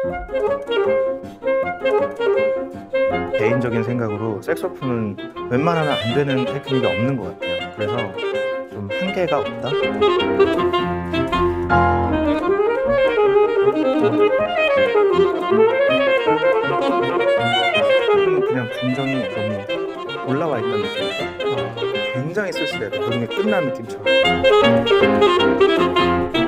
개인적인 생각으로 색소폰은 웬만하면 안 되는 테크닉이 없는 것 같아요. 그래서 좀 한계가 없다? 그냥 감정이 너무 올라와 있다는 느낌이다. 굉장히 쓸쓸해요. 노래 끝난 느낌처럼.